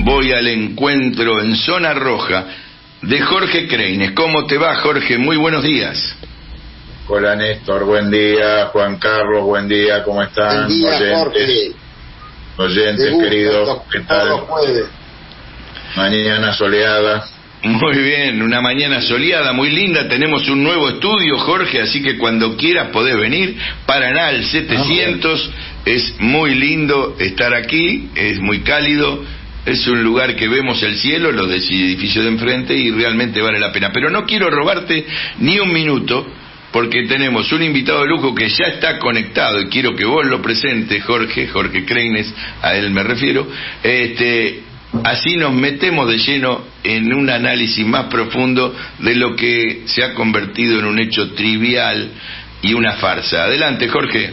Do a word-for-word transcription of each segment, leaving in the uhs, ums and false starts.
voy al encuentro en zona roja de Jorge Kreines. ¿Cómo te va, Jorge? Muy buenos días. Hola, Néstor, buen día. Juan Carlos, buen día. ¿Cómo están? Buen día, oyentes, Jorge. oyentes gusta, queridos, ¿qué tal? Mañana soleada. Muy bien, una mañana soleada, muy linda. Tenemos un nuevo estudio, Jorge, así que cuando quieras podés venir. Paraná al setecientos, ah, es muy lindo estar aquí, es muy cálido, es un lugar que vemos el cielo, los edificios de enfrente, y realmente vale la pena. Pero no quiero robarte ni un minuto, porque tenemos un invitado de lujo que ya está conectado y quiero que vos lo presentes, Jorge, Jorge Kreines, a él me refiero. Este... Así nos metemos de lleno en un análisis más profundo de lo que se ha convertido en un hecho trivial y una farsa. Adelante, Jorge.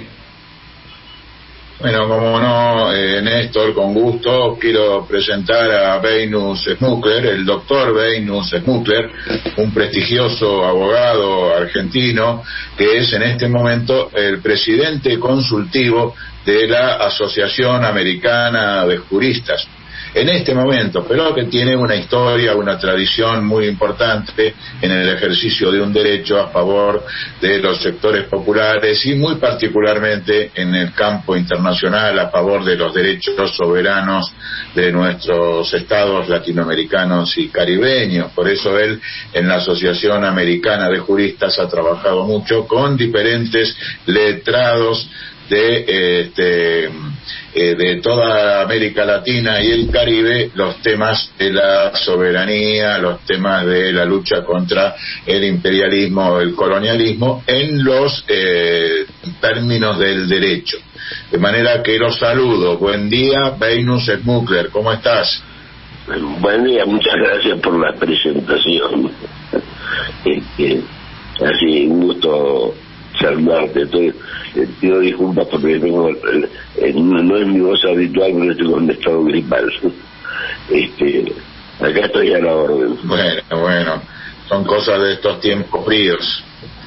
Bueno, como no, eh, Néstor, con gusto, quiero presentar a Venus Smukler, el doctor Venus Smukler, un prestigioso abogado argentino que es en este momento el presidente consultivo de la Asociación Americana de Juristas. En este momento, pero que tiene una historia, una tradición muy importante en el ejercicio de un derecho a favor de los sectores populares y muy particularmente en el campo internacional a favor de los derechos soberanos de nuestros estados latinoamericanos y caribeños. Por eso él en la Asociación Americana de Juristas ha trabajado mucho con diferentes letrados de este eh, de toda América Latina y el Caribe, los temas de la soberanía, los temas de la lucha contra el imperialismo, el colonialismo, en los eh, términos del derecho. De manera que los saludo. Buen día, Venus Smukler, ¿cómo estás? Buen día, muchas gracias por la presentación. Este, así, un gusto saludarte. Estoy, eh, pido disculpas porque tengo, eh, eh, no, no es mi voz habitual, pero estoy con un estado gripal. Este, acá estoy a la orden. Bueno, bueno, son cosas de estos tiempos fríos.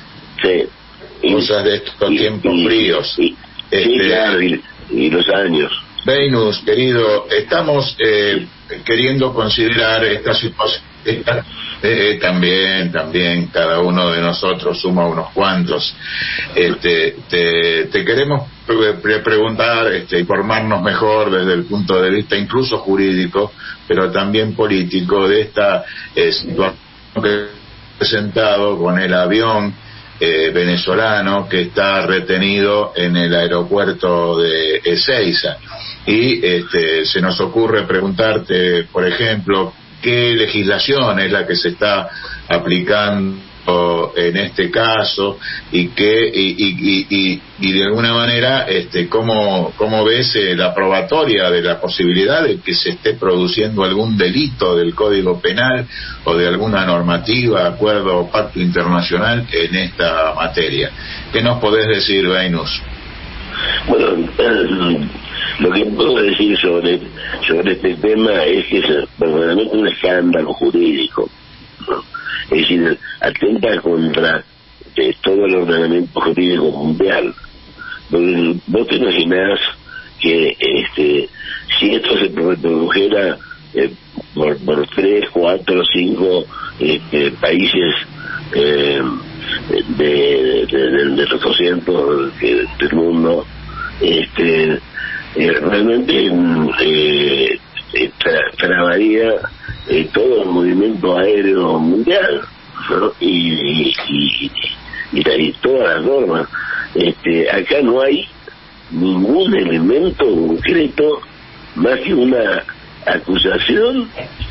Sí. Cosas de estos y, tiempos y, fríos. Y, este, sí, claro, y, y los años. Venus, querido, estamos eh, queriendo considerar esta situación. Esta, eh, también, también, cada uno de nosotros suma unos cuantos. Este, te, te queremos pre preguntar, este, informarnos mejor desde el punto de vista incluso jurídico, pero también político, de esta eh, situación que he presentado con el avión eh, venezolano que está retenido en el aeropuerto de Ezeiza. Y este, se nos ocurre preguntarte, por ejemplo, ¿qué legislación es la que se está aplicando en este caso y qué y, y, y, y de alguna manera este cómo cómo ves eh, la probatoria de la posibilidad de que se esté produciendo algún delito del Código Penal o de alguna normativa, acuerdo o pacto internacional en esta materia? ¿Qué nos podés decir, Venus? Bueno, eh, lo que puedo decir sobre sobre este tema es que es verdaderamente un escándalo jurídico, ¿no? Es decir, atenta contra eh, todo el ordenamiento jurídico mundial. Porque vos te imaginás que este si esto se reprodujera eh, por, por tres, cuatro, cinco este, países eh, de, de, de, de los doscientos del, del mundo, este eh, realmente eh, tra trabaría eh, todo el movimiento aéreo mundial, ¿no? y, y, y, y todas las normas. Este, acá no hay ningún elemento concreto más que una acusación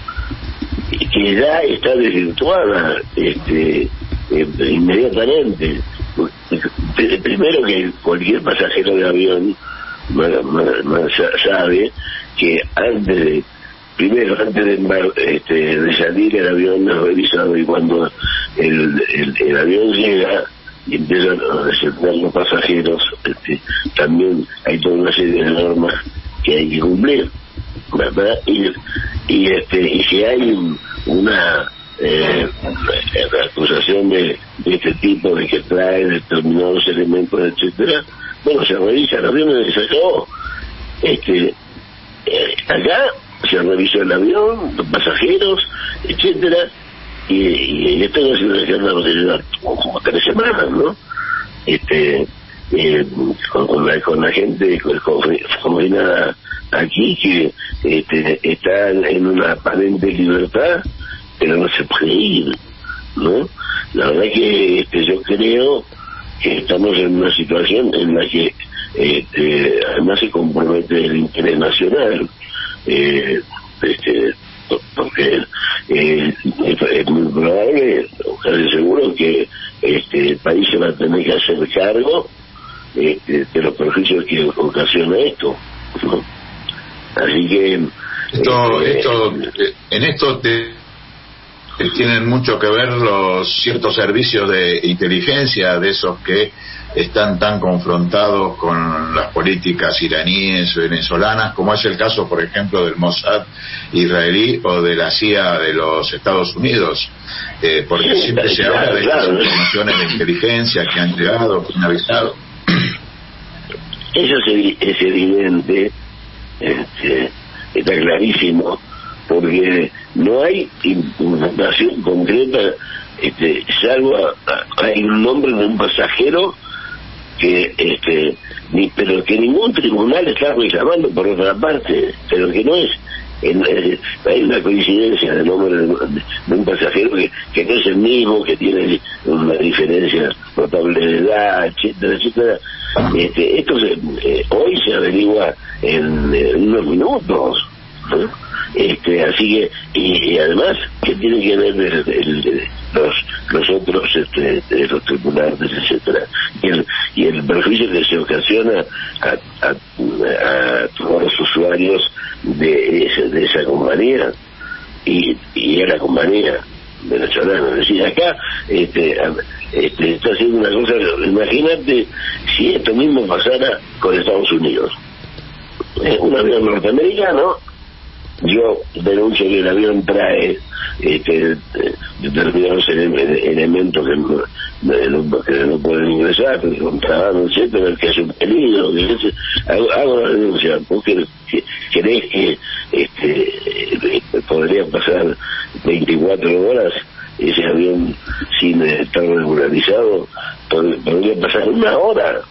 que ya está desvirtuada este, eh, inmediatamente. Primero que cualquier pasajero de avión más, más, más sabe que antes de primero antes de, este, de salir el avión es revisado, y cuando el, el, el avión llega y empiezan a descender los pasajeros, este, también hay toda una serie de normas que hay que cumplir, ¿verdad? Y, y este y si hay un, una eh, acusación de, de este tipo, de que trae determinados elementos, etcétera, bueno, se revisa el avión y se acabó. Este, eh, acá se revisó el avión, los pasajeros, etcétera, y, y esto no es una escándalo que lleva como tres semanas, ¿no? Este, eh, con, con, la, con la gente confinada aquí que este, está en una aparente libertad, pero no se puede ir, ¿no? La verdad que este, yo creo que estamos en una situación en la que este, además se compromete el interés nacional, eh, este, porque eh, es, es muy probable, casi seguro, que este, el país se va a tener que hacer cargo este, de los perjuicios que ocasiona esto, ¿no? Así que esto, este, esto en esto te, te tienen mucho que ver los ciertos servicios de inteligencia de esos que están tan confrontados con las políticas iraníes o venezolanas, como es el caso, por ejemplo, del Mossad israelí o de la C I A de los Estados Unidos, eh, porque sí, siempre se claro, habla de claro, estas informaciones de inteligencia que han llegado, que han avisado. Eso es, es evidente, este, está clarísimo, porque no hay información concreta, este, salvo a, a, hay un nombre de un pasajero que este ni pero que ningún tribunal está reclamando por otra parte, pero que no es en, eh, hay una coincidencia del nombre de, de un pasajero que, que no es el mismo, que tiene una diferencia notable de edad, etcétera, etcétera. Este, esto se, eh, hoy se averigua en, en unos minutos, ¿no? Este, así que y, y además que tiene que ver el, el, el, los los otros este, de los tripulantes, etcétera, y el y el perjuicio que se ocasiona a, a, a todos los usuarios de esa, de esa compañía y, y a la compañía venezolana. Es decir, acá este, este, está haciendo una cosa, imagínate si esto mismo pasara con Estados Unidos, eh, un avión norteamericano. Yo denuncio que el avión trae este, determinados ele elementos que no, que no pueden ingresar, que contrabando, etcétera, que es un peligro. Que es, hago, hago la denuncia. ¿Vos crees que, crees que este, podría pasar veinticuatro horas ese avión sin estar regularizado? Podría pasar una hora.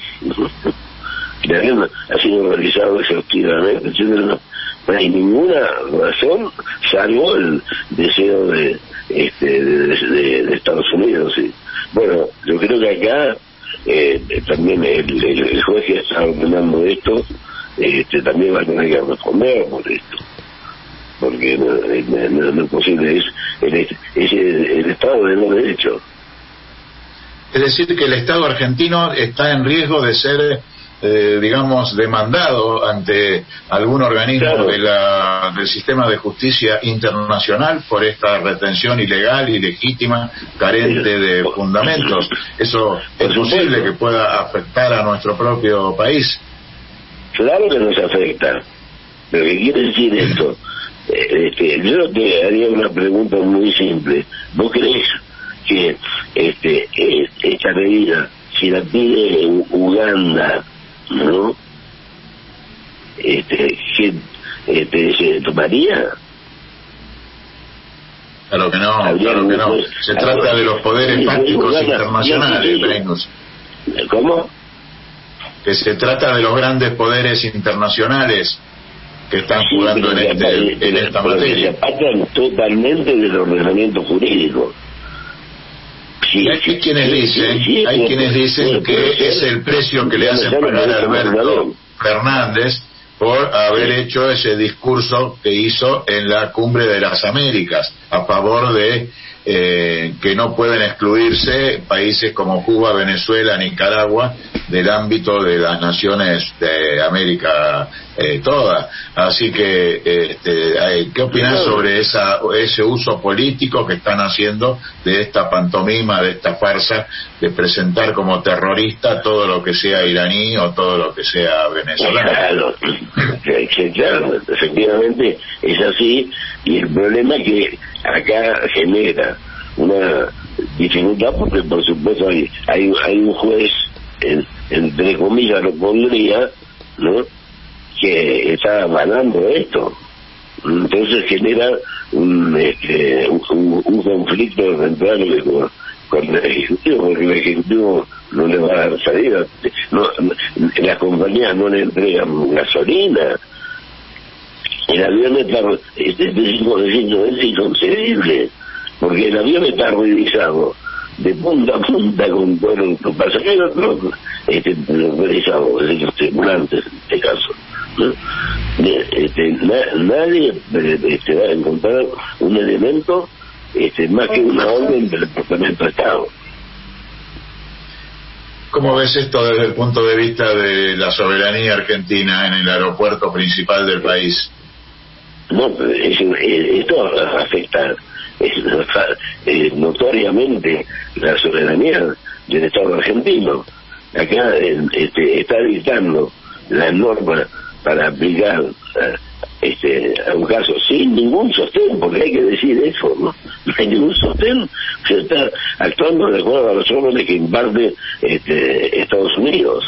El avión ha sido realizado exhaustivamente, etcétera. No, no hay ninguna razón salvo el deseo de este de, de, de Estados Unidos. ¿Sí? Bueno, yo creo que acá eh, también el, el, el juez que está ordenando esto este, también va a tener que responder por esto, porque no, no, no es posible, es el, es el, el Estado de no derecho. Es decir, que el Estado argentino está en riesgo de ser Eh, digamos, demandado ante algún organismo claro. de la, del sistema de justicia internacional por esta retención ilegal, ilegítima, carente de fundamentos. Eso es posible que pueda afectar a nuestro propio país. Claro que nos afecta. Pero ¿qué quiere decir esto? Este, yo te haría una pregunta muy simple. ¿Vos crees que este, esta medida, si la pide Uganda, no este, que, este se tomaría? Claro que no, claro que no. Se trata de los poderes fácticos internacionales, Breinus. ¿Cómo? Que se trata de los grandes poderes internacionales que están sí, jugando en, este, en esta materia. Se apartan totalmente del ordenamiento jurídico. Sí, hay sí, quienes sí, dicen, sí, hay quienes dicen que es el precio que le hacen pagar a Alberto Fernández por haber hecho ese discurso que hizo en la Cumbre de las Américas a favor de eh, que no pueden excluirse países como Cuba, Venezuela, Nicaragua del ámbito de las naciones de América eh, toda. Así que, este, ¿qué opinas sobre esa ese uso político que están haciendo de esta pantomima, de esta farsa, de presentar como terrorista todo lo que sea iraní o todo lo que sea venezolano? Claro, claro, efectivamente es así, y el problema es que acá genera una dificultad porque por supuesto hay hay, hay un juez, en, entre comillas lo pondría, ¿no?, que está avalando esto, Entonces genera un, este, un, un conflicto eventual con, con el Ejecutivo, porque el Ejecutivo no le va a dar salida. No, no, las compañías no le entregan gasolina. El avión está, este, es inconcebible, porque el avión está ruidizado de punta a punta con todos los pasajeros, ¿no? Este, ruidizado, es los tripulantes en este caso, ¿no? Este, na, nadie este, va a encontrar un elemento este, más que una orden del Departamento de Estado. ¿Cómo ves esto desde el punto de vista de la soberanía argentina en el aeropuerto principal del país? No, es, esto afecta es, es, notoriamente la soberanía del Estado argentino. Acá este, está dictando la norma para aplicar este, a un caso sin ningún sostén, porque hay que decir eso, ¿no? No hay ningún sostén, se está actuando de acuerdo a los órdenes que imparte este, Estados Unidos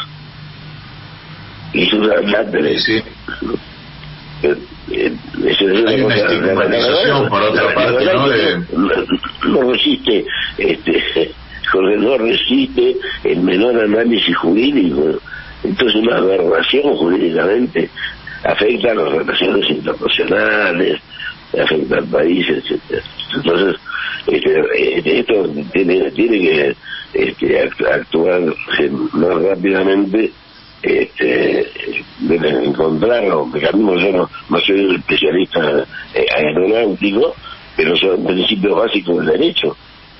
y sus atlantes. Sí. Eh, eh, eso es hay una estigmatización por otra parte, ¿no? De... no resiste este Jorge, no resiste el menor análisis jurídico. Entonces una aberración jurídicamente afecta a las relaciones internacionales, afecta al país, etcétera. Entonces este, esto tiene tiene que este, actuar más rápidamente. Este, de encontrar los mecanismos. Yo no, no soy un especialista eh, aeronáutico, pero son principios básicos del derecho.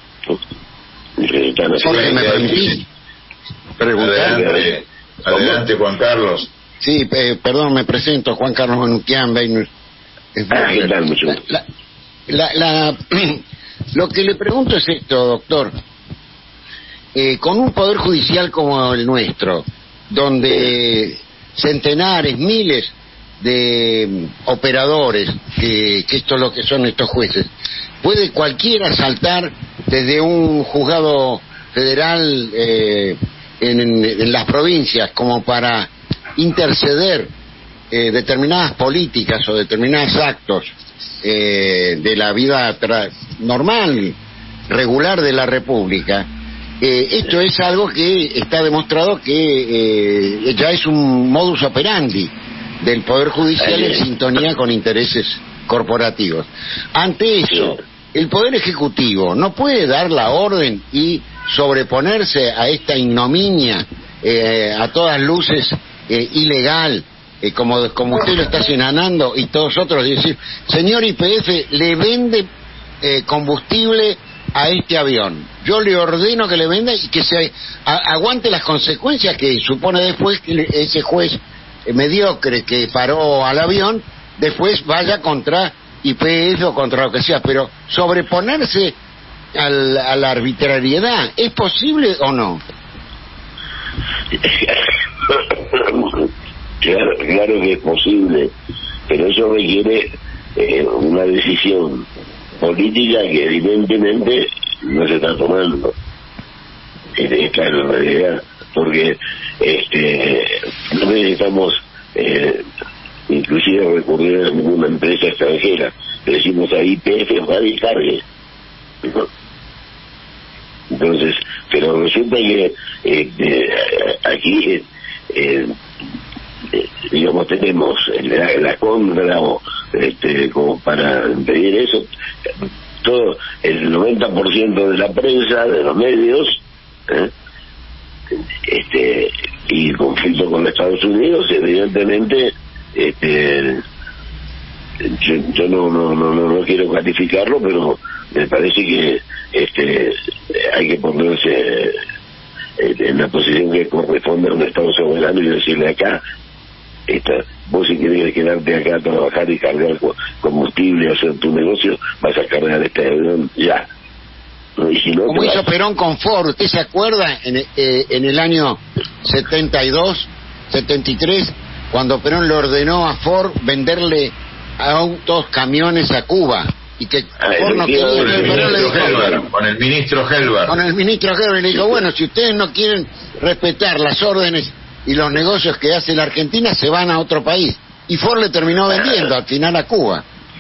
Jorge, ¿me permitís preguntar? Adelante, adelante Juan Carlos. Sí, eh, perdón, me presento, Juan Carlos Manutian, Venus. Ah, ¿qué tal? Mucho la, la, la, la, lo que le pregunto es esto, doctor. Eh, con un poder judicial como el nuestro, donde centenares, miles de operadores, que, que esto es lo que son estos jueces, puede cualquiera saltar desde un juzgado federal eh, en, en las provincias como para interceder eh, determinadas políticas o determinados actos eh, de la vida normal, regular de la República. Eh, esto es algo que está demostrado que eh, ya es un modus operandi del Poder Judicial en sintonía con intereses corporativos. Ante eso, el Poder Ejecutivo no puede dar la orden y sobreponerse a esta ignominia, eh, a todas luces eh, ilegal, eh, como, como usted lo está señalando y todos otros, decir, señor Y P F, le vende eh, combustible a este avión, yo le ordeno que le venda y que se a, aguante las consecuencias que supone después que ese juez eh, mediocre que paró al avión después vaya contra Y P F o contra lo que sea, pero sobreponerse al, a la arbitrariedad, ¿es posible o no? Claro, claro que es posible, pero eso requiere eh, una decisión política que evidentemente no se está tomando. Esta es la realidad, porque este no necesitamos eh, inclusive recurrir a ninguna empresa extranjera. Le decimos a Y P F va y cargue, ¿no? Entonces, pero resulta que eh, eh, aquí eh, eh, digamos tenemos la, la contra o este, como para impedir eso, todo el noventa por ciento de la prensa, de los medios, ¿eh? este y el conflicto con Estados Unidos, evidentemente, este yo, yo no, no no no quiero calificarlo, pero me parece que este hay que ponerse en la posición que corresponde a un Estado soberano y decirle acá, esta, vos si querés quedarte acá a trabajar y cargar combustible o hacer tu negocio, vas a cargar este avión ya. ¿No? Y si no, como hizo vas... Perón con Ford, ¿usted se acuerda en, eh, en el año setenta y dos, setenta y tres, cuando Perón le ordenó a Ford venderle autos, camiones a Cuba? Y que ah, Ford no quería, con, el Perón le dijo, Helvar, con el ministro Helvar. Con el ministro Helvar le dijo, bueno, si ustedes no quieren respetar las órdenes y los negocios que hace la Argentina, se van a otro país. Y Ford le terminó vendiendo al final a Cuba.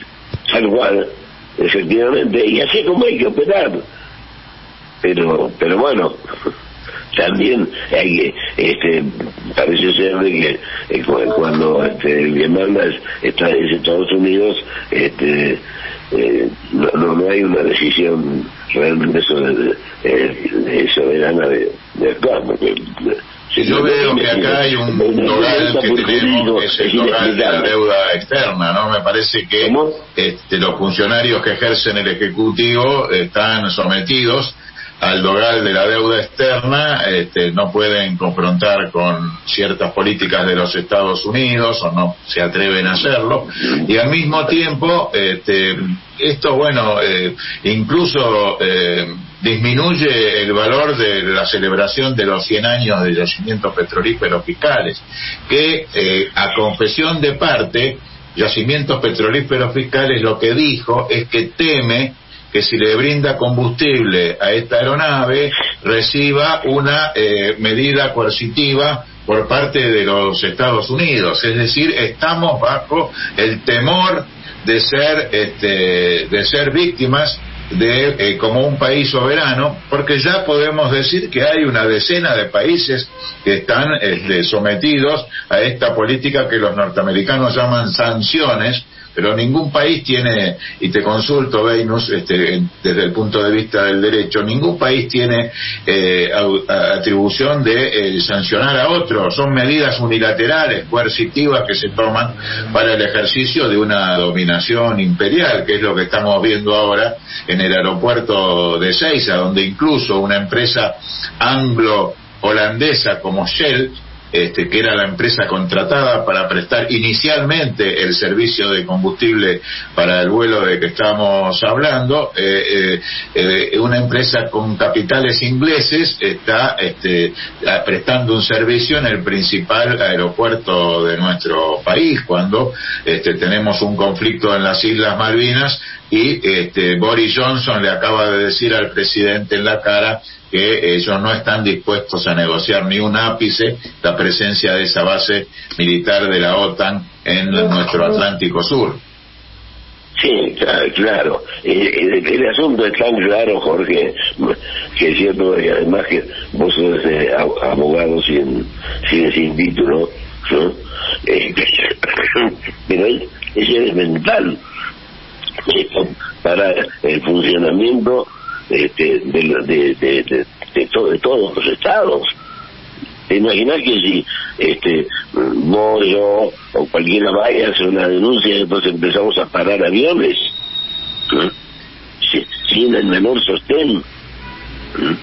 tal cual, efectivamente, y así es como hay que operar. Pero, pero bueno, también hay que, este, parece ser de que eh, cuando este, el que manda está en Estados Unidos, este, eh, no, no, no hay una decisión realmente sobre, de, de soberana de, de actuar, porque si yo veo que acá hay un dogal que tenemos, que es el dogal de la deuda externa, ¿no? Me parece que este, los funcionarios que ejercen el Ejecutivo están sometidos al dogal de la deuda externa, este, no pueden confrontar con ciertas políticas de los Estados Unidos o no se atreven a hacerlo, y al mismo tiempo este, esto, bueno, eh, incluso eh, disminuye el valor de la celebración de los cien años de Yacimientos Petrolíferos Fiscales, que eh, a confesión de parte, Yacimientos Petrolíferos Fiscales lo que dijo es que teme que si le brinda combustible a esta aeronave reciba una eh, medida coercitiva por parte de los Estados Unidos. Es decir, estamos bajo el temor de ser este, de ser víctimas de eh, como un país soberano, porque ya podemos decir que hay una decena de países que están este, sometidos a esta política que los norteamericanos llaman sanciones, pero ningún país tiene, y te consulto, Venus, este, desde el punto de vista del derecho, ningún país tiene eh, atribución de eh, sancionar a otro. Son medidas unilaterales, coercitivas, que se toman para el ejercicio de una dominación imperial, que es lo que estamos viendo ahora en el aeropuerto de Ezeiza, donde incluso una empresa anglo-holandesa como Shell, Este, que era la empresa contratada para prestar inicialmente el servicio de combustible para el vuelo de que estamos hablando, eh, eh, eh, una empresa con capitales ingleses está este, prestando un servicio en el principal aeropuerto de nuestro país, cuando este, tenemos un conflicto en las Islas Malvinas y este, Boris Johnson le acaba de decir al presidente en la cara que ellos no están dispuestos a negociar ni un ápice la presencia de esa base militar de la OTAN en nuestro Atlántico Sur. Sí, claro. El, el, el asunto es tan claro, Jorge, que es cierto, y además que vos sos eh, abogado sin, sin, sin título, ¿no? Eh, pero es, es elemental para el funcionamiento este, de, de, de, de, de, to, de todos los estados. ¿Te imaginas que si este vos, yo o cualquiera vaya a hacer una denuncia y después empezamos a parar aviones ¿eh? si, sin el menor sostén? ¿eh?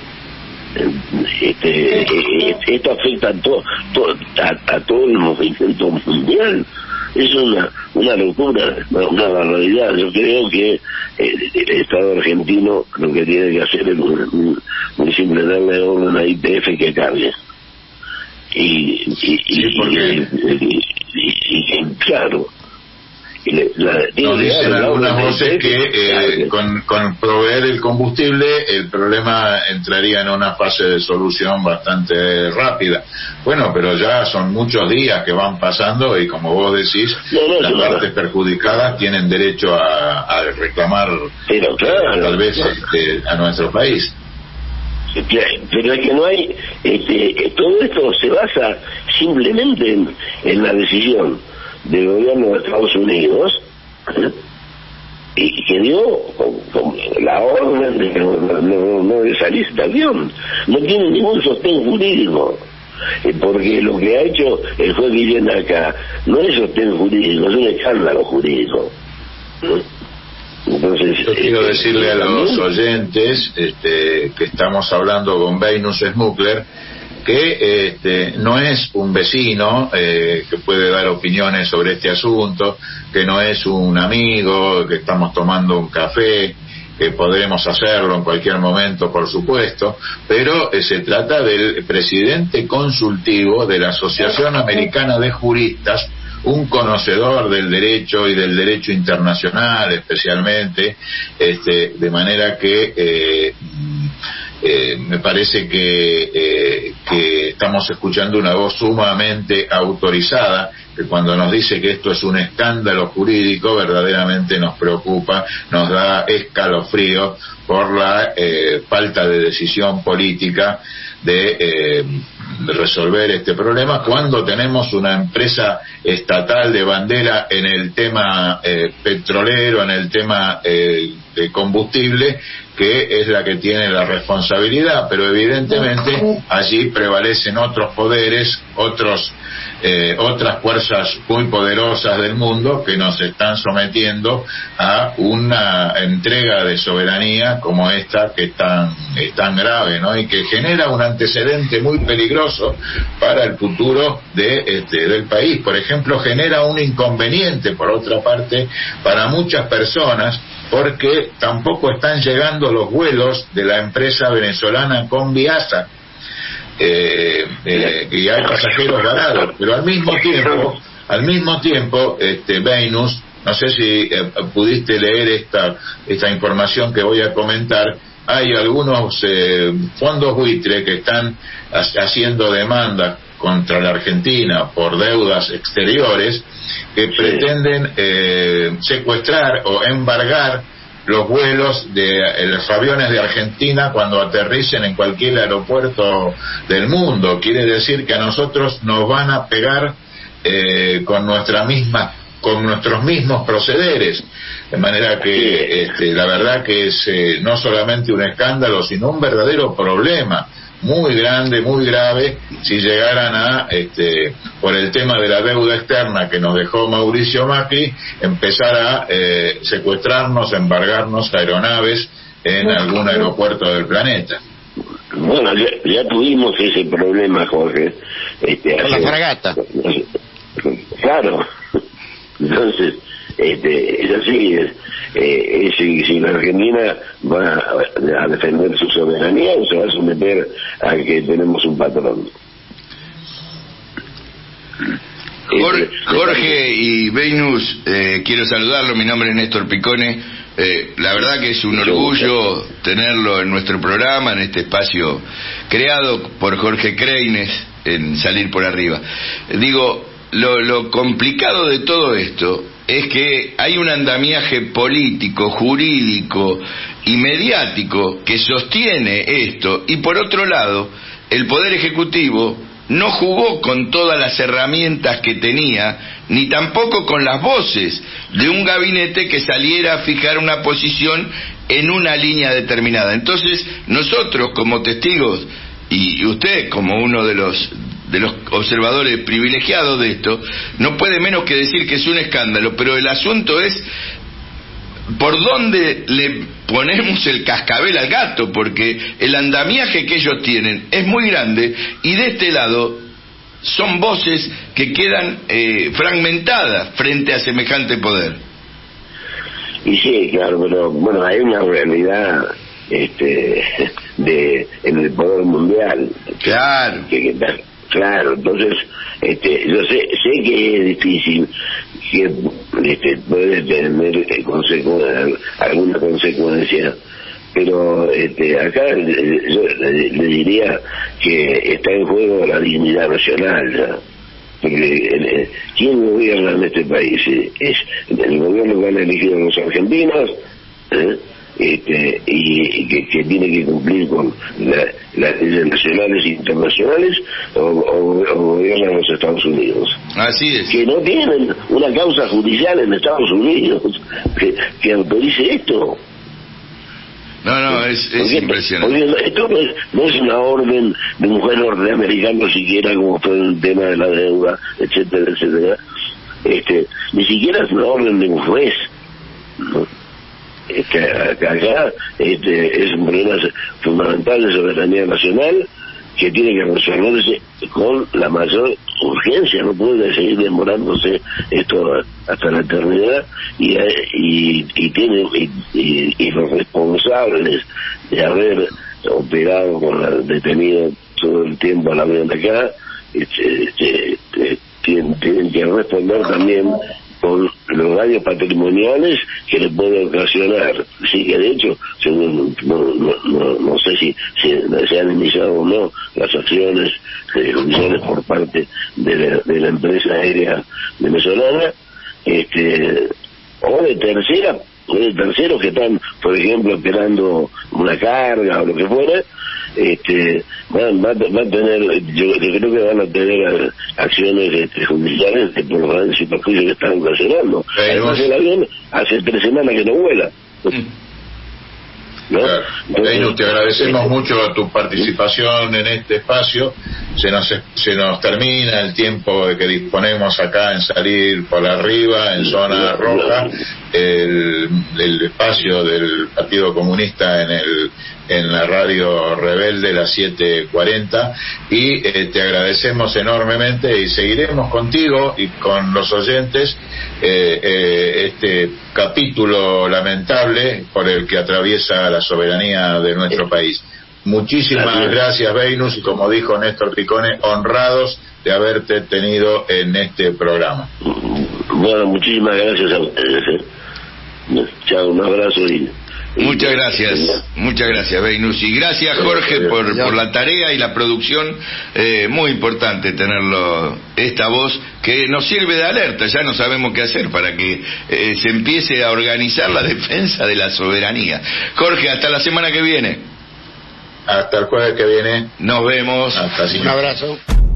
Este, este, esto afecta a, to, to, a, a todo el movimiento mundial. Es una una locura, una barbaridad. Yo creo que eh, el Estado argentino lo que tiene que hacer es muy simple, darle orden a I P F que cambie. Y, y, sí, porque... y, y, y, y claro, y le, la, nos dicen algunas voces que eh, con, con proveer el combustible el problema entraría en una fase de solución bastante rápida. Bueno, pero ya son muchos días que van pasando y como vos decís, no, no, las no, partes no. perjudicadas tienen derecho a, a reclamar pero, claro, eh, tal vez claro. este, a nuestro país. Pero es que no hay, este, todo esto se basa simplemente en, en la decisión del gobierno de Estados Unidos ¿eh? y que dio con, con la orden de que no, no, no de salir de avión. No tiene ningún sostén jurídico, eh, porque lo que ha hecho el juez Guillén acá no es sostén jurídico, es un escándalo jurídico. ¿eh? Entonces, yo quiero este, decirle a los oyentes este, que estamos hablando con Venus Smukler que este, no es un vecino eh, que puede dar opiniones sobre este asunto, que no es un amigo, que estamos tomando un café, que podremos hacerlo en cualquier momento, por supuesto, pero eh, se trata del presidente consultivo de la Asociación Americana de Juristas, un conocedor del derecho y del derecho internacional especialmente, este, de manera que eh, eh, me parece que, eh, que estamos escuchando una voz sumamente autorizada que cuando nos dice que esto es un escándalo jurídico, verdaderamente nos preocupa, nos da escalofrío por la eh, falta de decisión política de eh, resolver este problema, cuando tenemos una empresa estatal de bandera en el tema eh, petrolero, en el tema eh, de combustible, que es la que tiene la responsabilidad, pero evidentemente allí prevalecen otros poderes, otros eh, otras fuerzas muy poderosas del mundo que nos están sometiendo a una entrega de soberanía como esta, que es tan, es tan grave, ¿no? Y que genera un antecedente muy peligroso para el futuro de este, del país. Por ejemplo, genera un inconveniente, por otra parte, para muchas personas, porque tampoco están llegando los vuelos de la empresa venezolana Conviasa, eh, eh, y hay pasajeros varados, pero al mismo tiempo, al mismo tiempo, este, Venus, no sé si eh, pudiste leer esta esta información que voy a comentar. Hay algunos eh, fondos buitre que están haciendo demandas contra la Argentina por deudas exteriores, que sí. pretenden eh, secuestrar o embargar los vuelos de eh, los aviones de Argentina cuando aterricen en cualquier aeropuerto del mundo. Quiere decir que a nosotros nos van a pegar eh, con nuestra misma con nuestros mismos procederes, de manera que este, la verdad que es eh, no solamente un escándalo, sino un verdadero problema muy grande, muy grave, si llegaran a, este, por el tema de la deuda externa que nos dejó Mauricio Macri, empezar a eh, secuestrarnos, embargarnos aeronaves en algún aeropuerto del planeta. Bueno, ya, ya tuvimos ese problema, Jorge. Este, Con la fragata. Claro. Entonces, este, es así, es, eh, es, si, si la Argentina va a, a defender su soberanía, o se va a someter a que tenemos un patrón. Jorge, Jorge y Venus, eh, quiero saludarlo, mi nombre es Néstor Picone. Eh, la verdad que es un orgullo tenerlo en nuestro programa, en este espacio creado por Jorge Kreines en Salir por Arriba. Digo, Lo, lo complicado de todo esto es que hay un andamiaje político, jurídico y mediático que sostiene esto, y por otro lado, el Poder Ejecutivo no jugó con todas las herramientas que tenía, ni tampoco con las voces de un gabinete que saliera a fijar una posición en una línea determinada. Entonces, nosotros como testigos, y usted como uno de los de los observadores privilegiados de esto, no puede menos que decir que es un escándalo, pero el asunto es por dónde le ponemos el cascabel al gato, porque el andamiaje que ellos tienen es muy grande, y de este lado son voces que quedan eh, fragmentadas frente a semejante poder. Y sí, claro, pero bueno, hay una realidad este de en el poder mundial. Claro. Que, que, que, Claro, entonces, este, yo sé, sé que es difícil, que este, puede tener eh, consecu alguna consecuencia, pero este, acá yo le, le diría que está en juego la dignidad nacional, ¿ya? Porque eh, ¿quién gobierna en este país? Es el gobierno que han elegido los argentinos, ¿eh? Este, y, y que, que tiene que cumplir con la, las leyes nacionales e internacionales, o, o, o gobiernan los Estados Unidos. Así es. Que no tienen una causa judicial en Estados Unidos que, que autorice esto. No, no, es, es porque, impresionante. Porque esto no es, no es una orden de un juez norteamericano siquiera, como fue el tema de la deuda, etcétera, etcétera. Este, ni siquiera es una orden de un juez, ¿no? Que acá este, es un problema fundamental de soberanía nacional que tiene que resolverse con la mayor urgencia. No puede seguir demorándose esto hasta la eternidad, y y, y tiene y, y, y los responsables de haber operado con la detenido todo el tiempo a la vez de acá este, este, este, tienen, tienen que responder también con los daños patrimoniales que le puede ocasionar. Sí, que de hecho, según, no, no, no, no sé si, si se han iniciado o no las acciones eh, judiciales por parte de la, de la empresa aérea venezolana, este, o de tercera, o de terceros que están, por ejemplo, esperando una carga o lo que fuera. Este, van, va, va a tener, yo, yo creo que van a tener acciones este, judiciales de por los daños y perjuicios que están ocasionando. Además, el avión hace tres semanas que no vuela. ¿No? Claro. Entonces, te agradecemos eh, mucho tu participación en este espacio. Se nos se nos termina el tiempo de que disponemos acá en salir por arriba, en zona roja, el, el espacio del Partido Comunista en el en la radio Rebelde, las siete cuarenta, y eh, te agradecemos enormemente y seguiremos contigo y con los oyentes eh, eh, este capítulo lamentable por el que atraviesa la soberanía de nuestro país. Muchísimas gracias, Venus, y como dijo Néstor Picone, honrados de haberte tenido en este programa. Bueno, muchísimas gracias a ustedes. ¿eh? Chao, un abrazo y... Muchas gracias, muchas gracias, Venus, y gracias, Jorge, por, por la tarea y la producción. Eh, muy importante tenerlo, esta voz que nos sirve de alerta. Ya no sabemos qué hacer para que eh, se empiece a organizar la defensa de la soberanía. Jorge, hasta la semana que viene. Hasta el jueves que viene. Nos vemos. Hasta Un abrazo.